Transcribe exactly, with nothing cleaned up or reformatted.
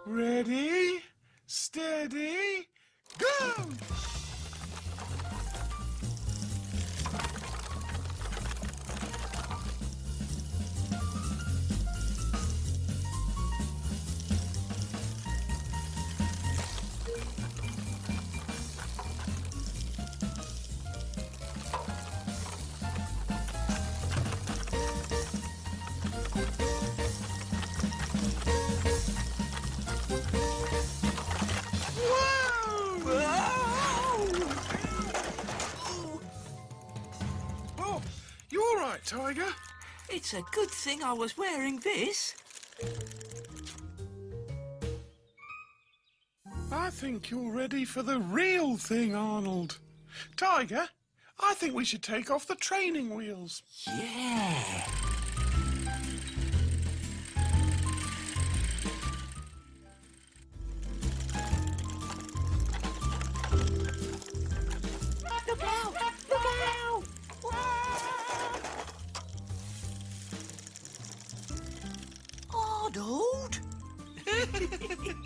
Ready, steady, go! Tiger? It's a good thing I was wearing this. I think you're ready for the real thing, Arnold. Tiger, I think we should take off the training wheels. Yeah. Look out! Look out! Arnold?